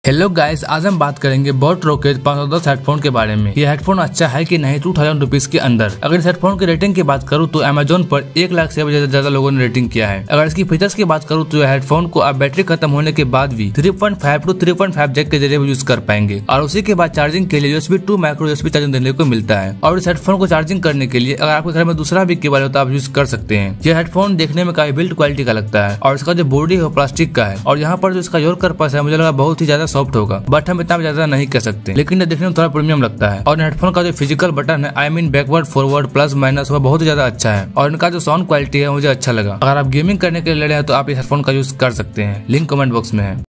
Hello guys, आज हम बात करेंगे बोट रॉकेट 510 हेडफोन के बारे में। यह हेडफोन अच्छा है कि नहीं 2000 रुपीज के अंदर। अगर इस हेडफोन की रेटिंग की बात करूँ तो अमेजोन पर 1 लाख से ज्यादा लोगों ने रेटिंग किया है। अगर इसकी फीचर्स की बात करूँ तो यह हेडफोन को आप बैटरी खत्म होने के बाद भी 3.5 to 3.5 जैक के जरिए यूज कर पाएंगे और उसी के बाद चार्जिंग के लिए USB 2 माइक्रो USB चार्जिंग देने को मिलता है। और इस हेडफोन को चार्जिंग करने के लिए अगर आपके घर में दूसरा भी केबल हो तो आप यूज कर सकते हैं। यह हेडफोन देखने में काफी बिल्ड क्वालिटी का लगता है और इसका जो बॉडी है वो प्लास्टिक का है और यहाँ पर जो इसका योर कर्पस है मुझे लगा बहुत ही ज्यादा सॉफ्ट होगा, बट हम इतना ज्यादा नहीं कह सकते, लेकिन ये देखने में थोड़ा प्रीमियम लगता है। और हेडफोन का जो फिजिकल बटन है बैकवर्ड फॉरवर्ड प्लस माइनस वह बहुत ही ज्यादा अच्छा है और इनका जो साउंड क्वालिटी है मुझे अच्छा लगा। अगर आप गेमिंग करने के लिए ले रहे हैं तो आप इस हेडफोन का यूज कर सकते हैं। लिंक कमेंट बॉक्स में है।